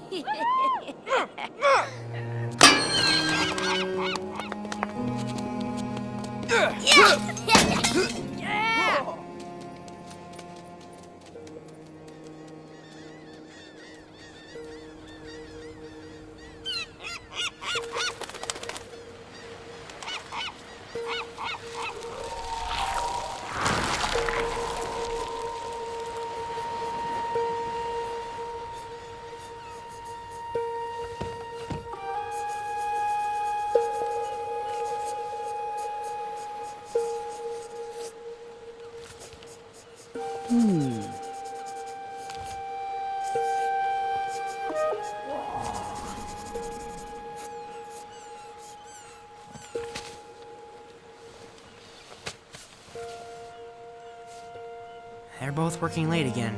They're both working late again.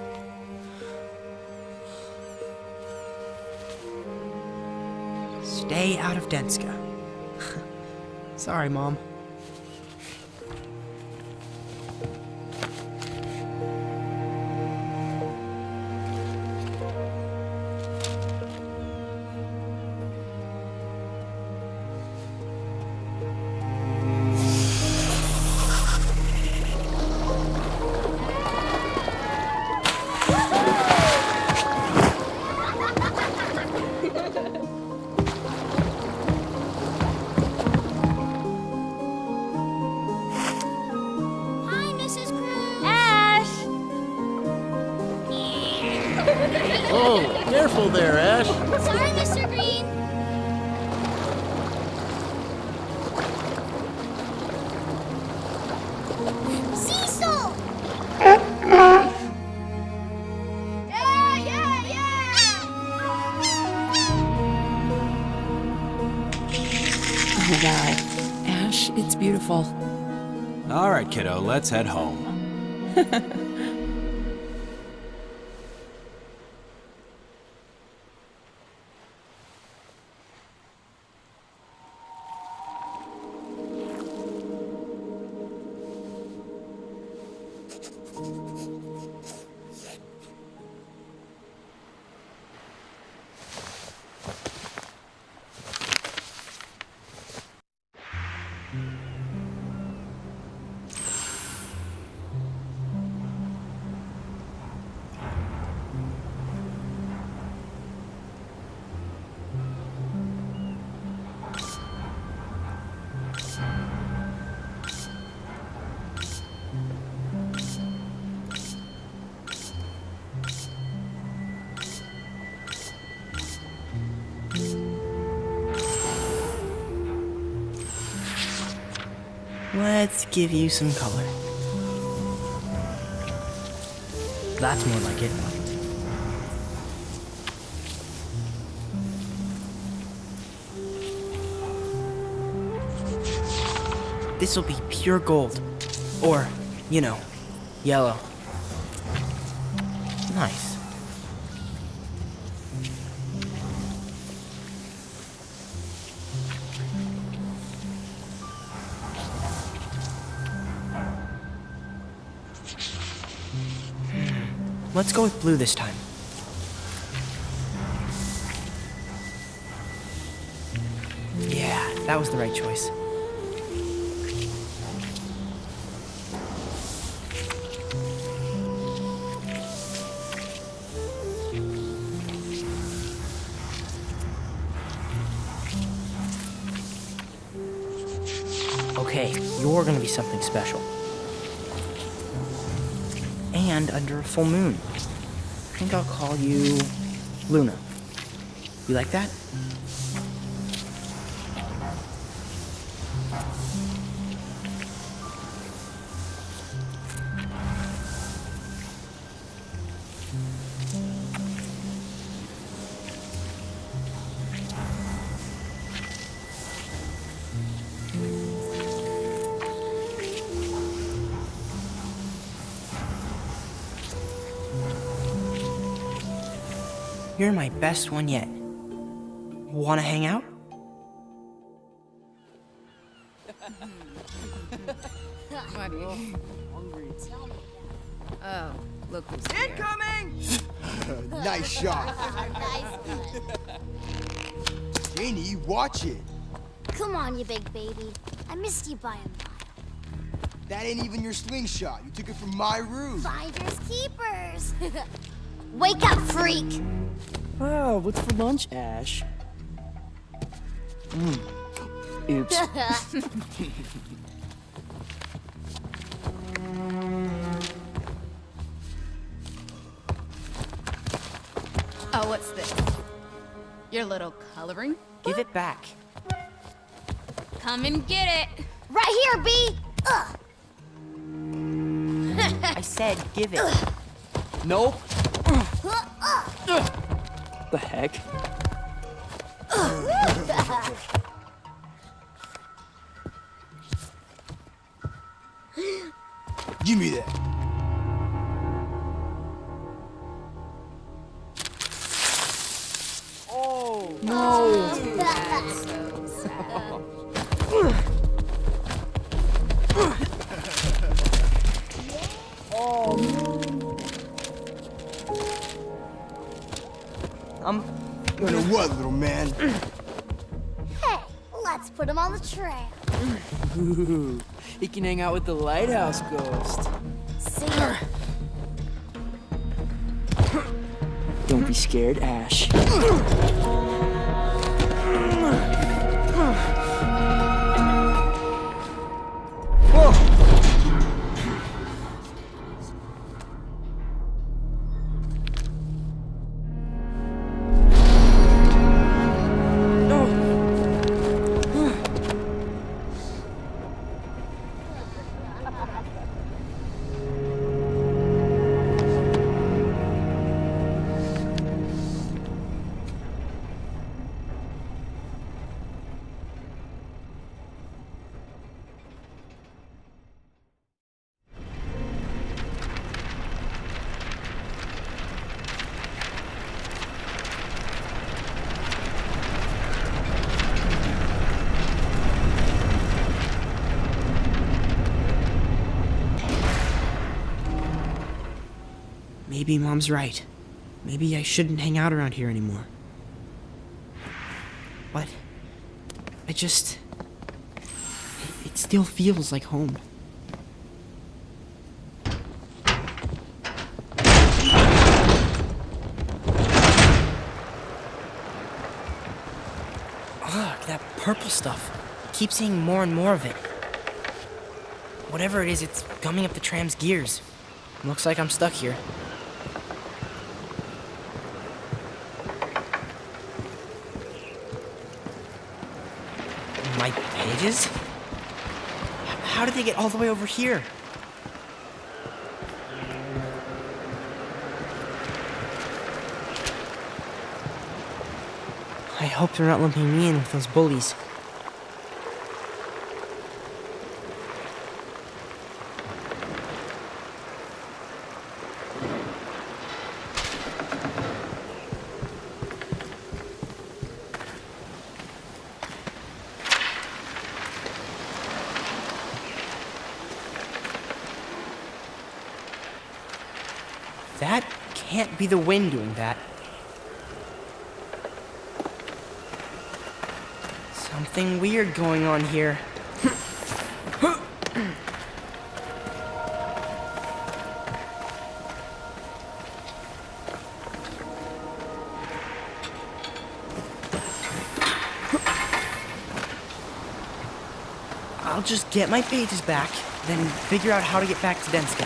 Stay out of Denska. Sorry, Mom. Oh, careful there, Ash. Sorry, Mr. Green. Cecil! Oh, wow. Ash, it's beautiful. All right, kiddo, let's head home. Let's give you some color. That's more like it. This'll be pure gold. Or, you know, yellow. Nice. Let's go with blue this time. Yeah, that was the right choice. Okay, you're gonna be something special. And under a full moon. I think I'll call you Luna. You like that? You're my best one yet. Wanna hang out? Oh. Look who's here. Nice shot. Nice one. Janie, watch it. Come on, you big baby. I missed you by a mile. That ain't even your slingshot. You took it from my room. Finders keepers. Wake up, freak. Oh, what's for lunch, Ash? Oops. Oh, what's this? Your little coloring? Give it back. Come and get it. Right here, B. Ugh. I said give it. Nope. The heck? Give me that. You know what, little man? Hey, let's put him on the tram. Ooh, he can hang out with the lighthouse ghost. See ya. Don't be scared, Ash. Maybe Mom's right. Maybe I shouldn't hang out around here anymore. But it still feels like home. Ugh, that purple stuff. I keep seeing more and more of it. Whatever it is, it's gumming up the tram's gears. Looks like I'm stuck here. My pages? How did they get all the way over here? I hope they're not lumping me in with those bullies. That can't be the wind doing that. Something weird going on here. I'll just get my pages back, then figure out how to get back to Denska.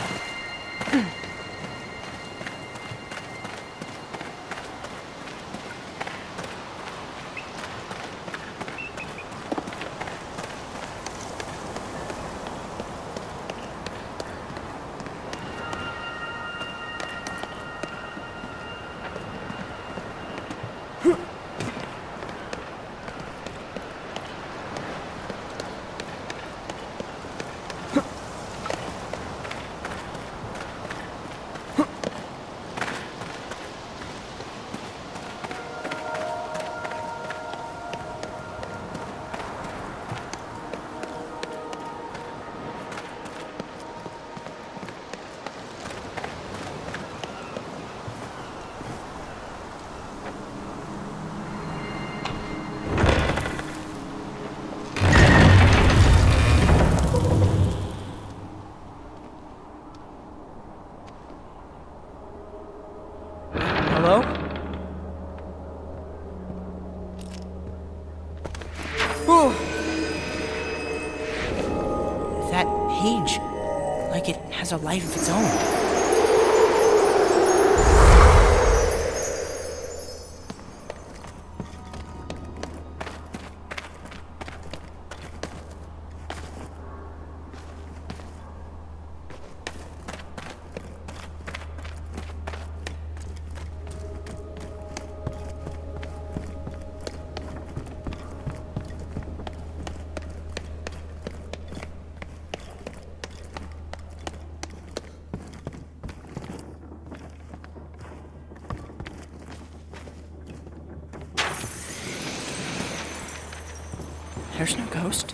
Whew. That page, like it has a life of its own. There's no ghost.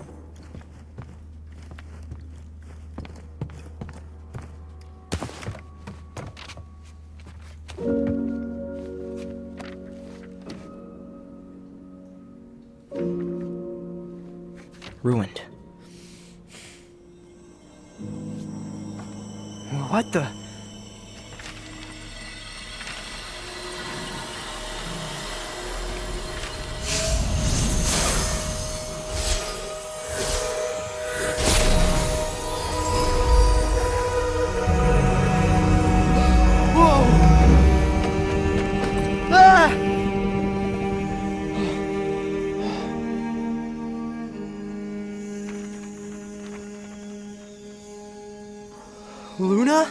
Ruined. What the? Luna?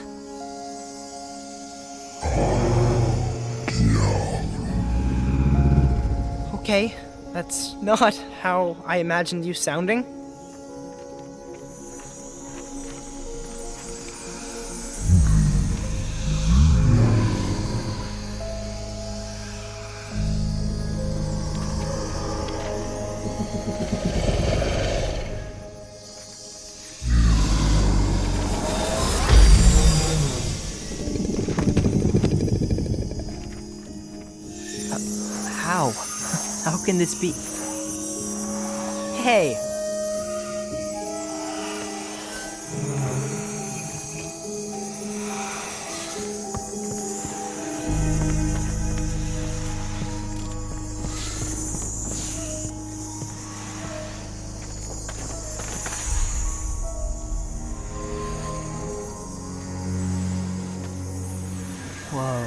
Okay, that's not how I imagined you sounding. How can this be? Hey! Whoa.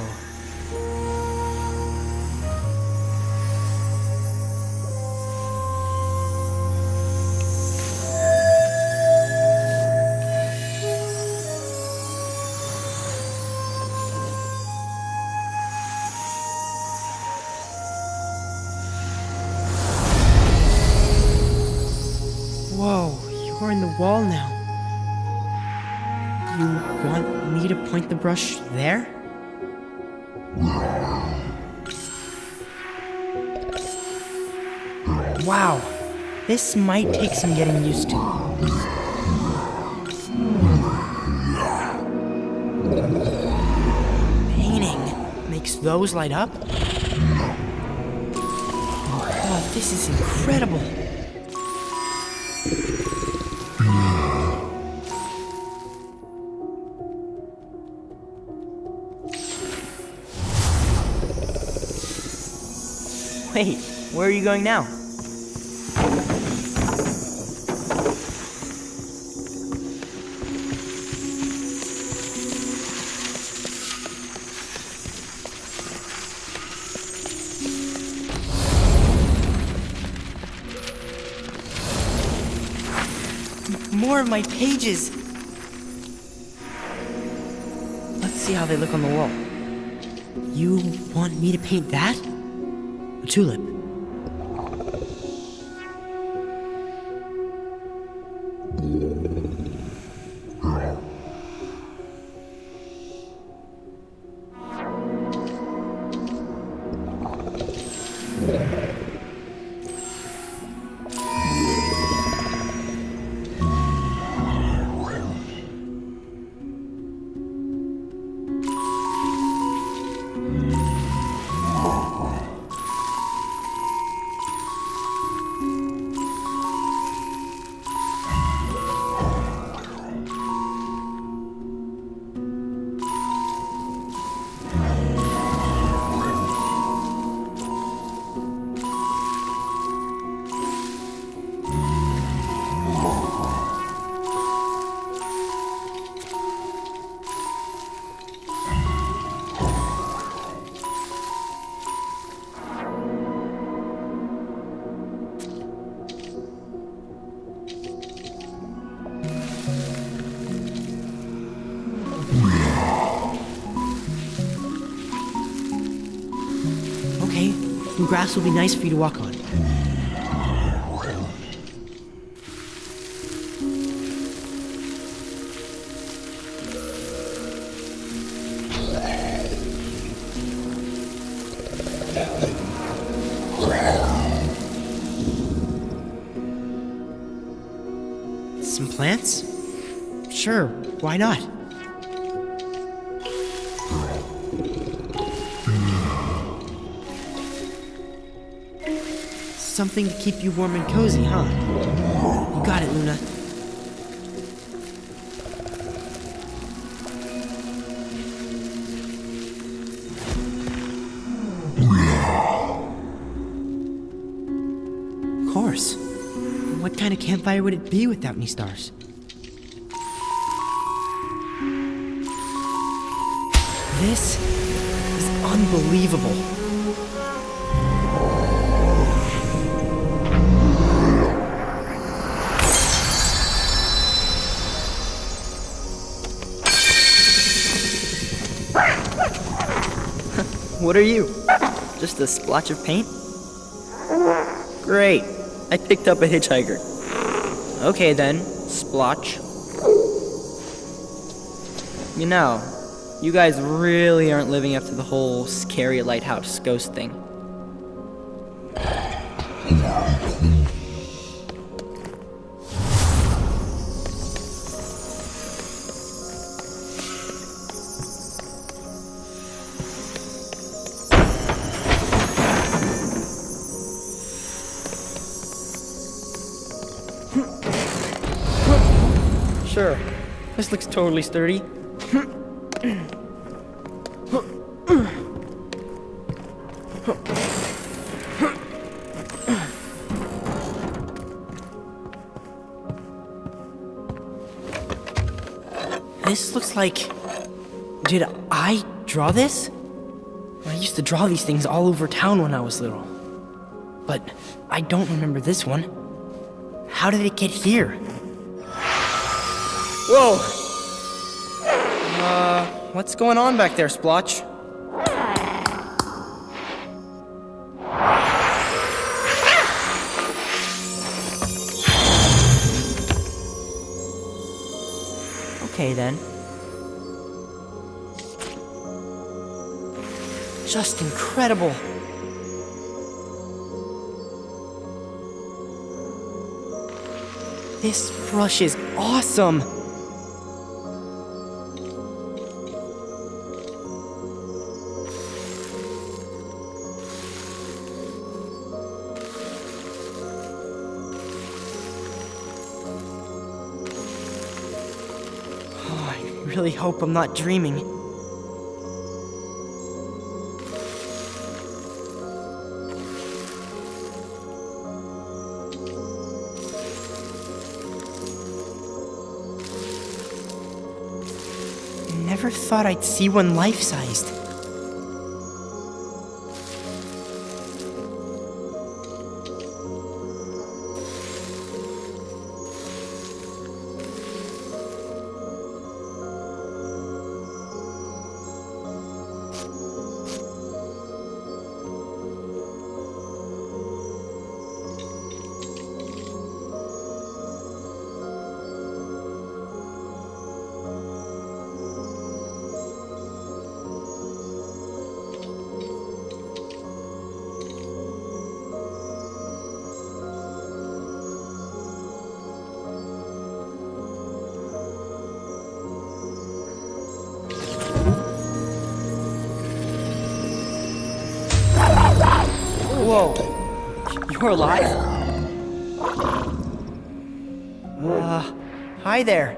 Whoa, you're in the wall now. You want me to point the brush there? Wow, this might take some getting used to. Painting makes those light up? Oh, this is incredible. Wait, where are you going now? More of my pages! Let's see how they look on the wall. You want me to paint that? A tulip. and grass will be nice for you to walk on. Some plants? Sure, why not? Something to keep you warm and cozy, huh? You got it, Luna. Of course. What kind of campfire would it be without any stars? This is unbelievable. What are you? Just a splotch of paint? Great. I picked up a hitchhiker. Okay then, splotch. You know, you guys really aren't living up to the whole scary lighthouse ghost thing. Sure, this looks totally sturdy. This looks like... Did I draw this? I used to draw these things all over town when I was little. But I don't remember this one. How did it get here? Whoa! What's going on back there, Splotch? Okay then. Just incredible. This brush is awesome. I really hope I'm not dreaming. Never thought I'd see one life-sized. Whoa, you're alive? Hi there.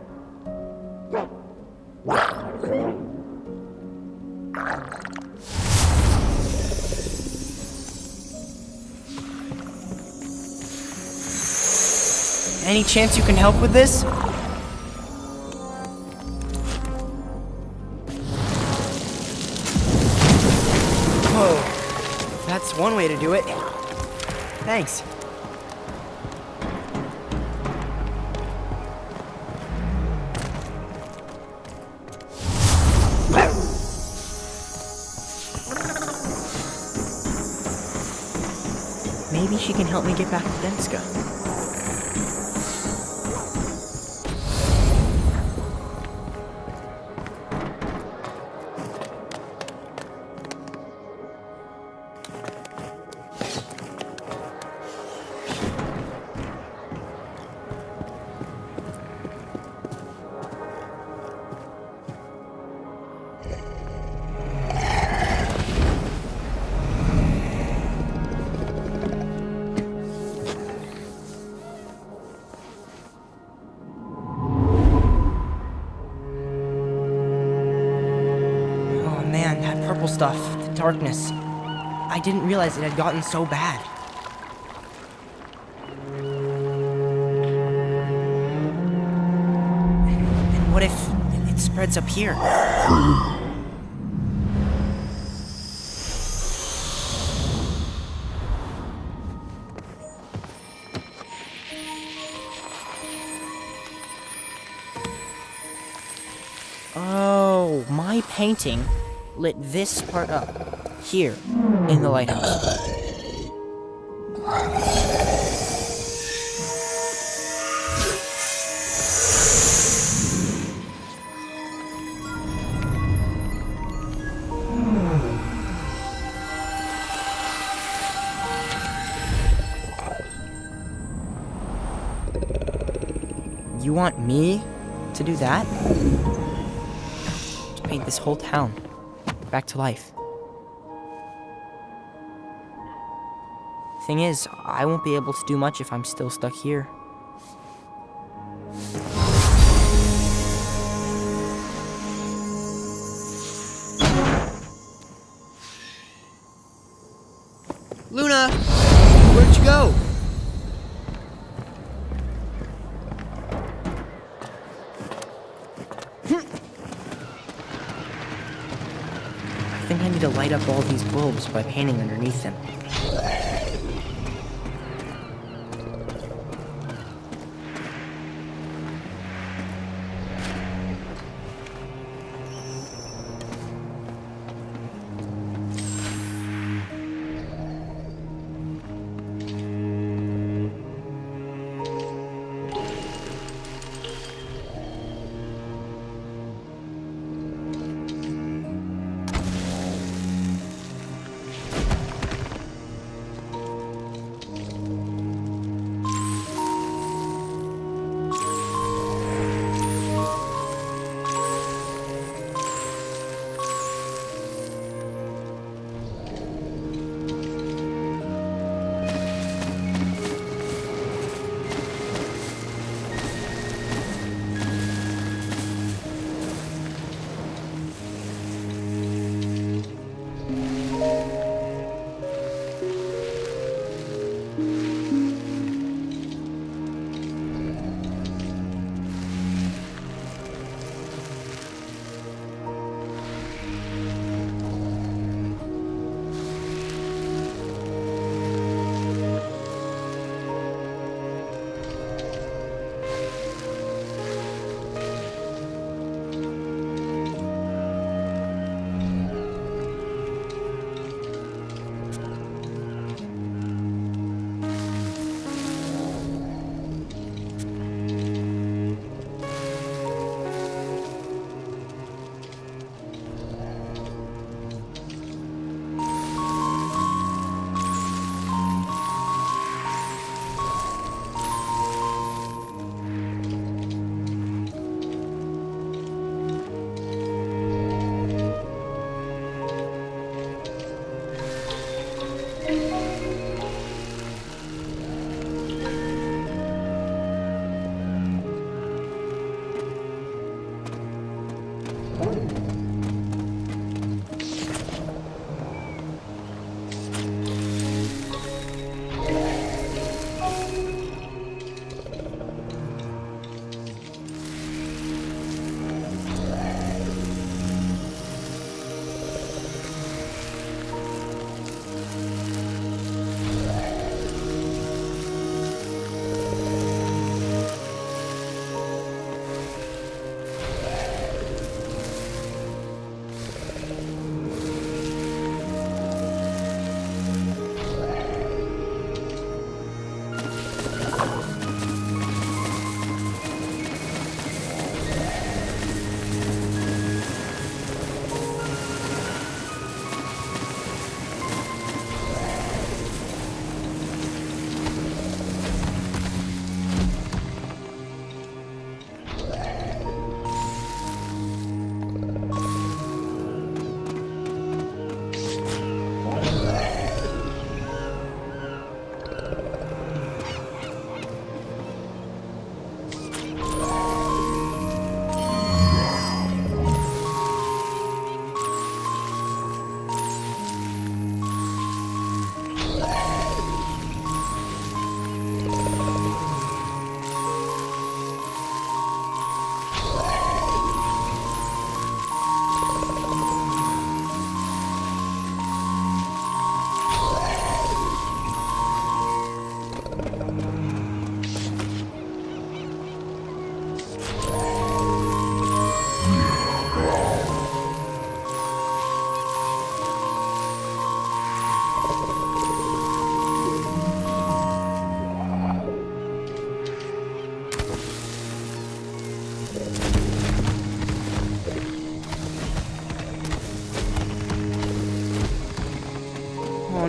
Any chance you can help with this? Whoa. That's one way to do it. Thanks. Maybe she can help me get back to Denska. Purple stuff, the darkness. I didn't realize it had gotten so bad. And what if it spreads up here? Oh, my painting lit this part up, here, in the lighthouse. You want me to do that? To paint this whole town back to life. Thing is, I won't be able to do much if I'm still stuck here. Luna! Where'd you go? I think I need to light up all these bulbs by painting underneath them.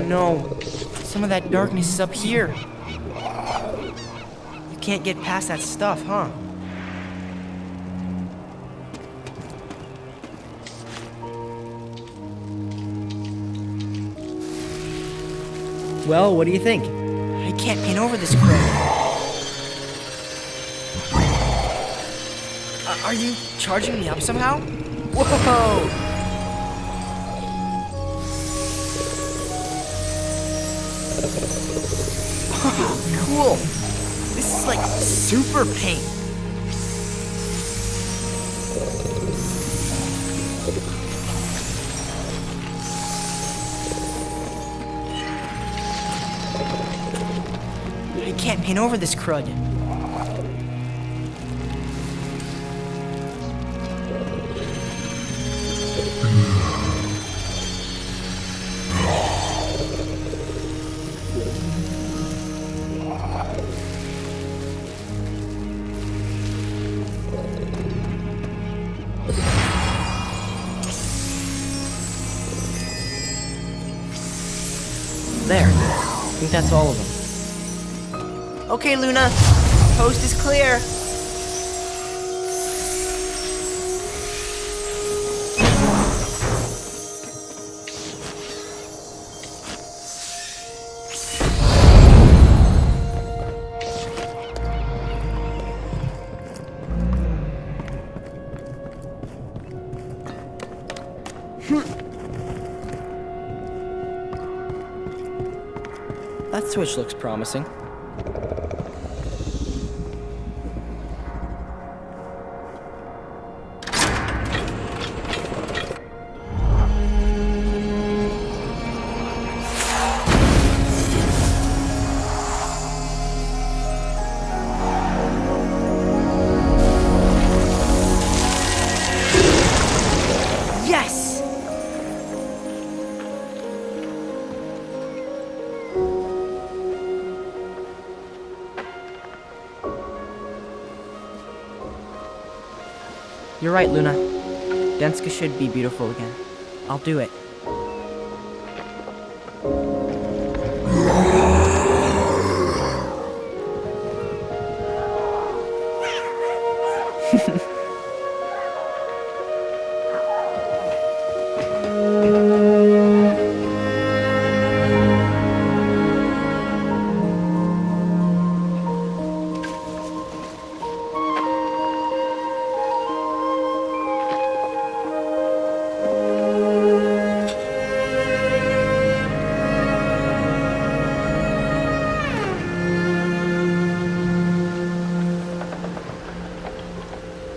no. Some of that darkness is up here. You can't get past that stuff, huh? Well, what do you think? I can't paint over this crap. Are you charging me up somehow? Whoa! Oh, cool! This is like super paint. I can't paint over this crud. There. I think that's all of them. Okay, Luna. Coast is clear. That switch looks promising. Yes! You're right, Luna. Denska should be beautiful again. I'll do it.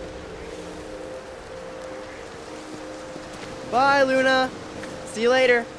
Bye, Luna. See you later.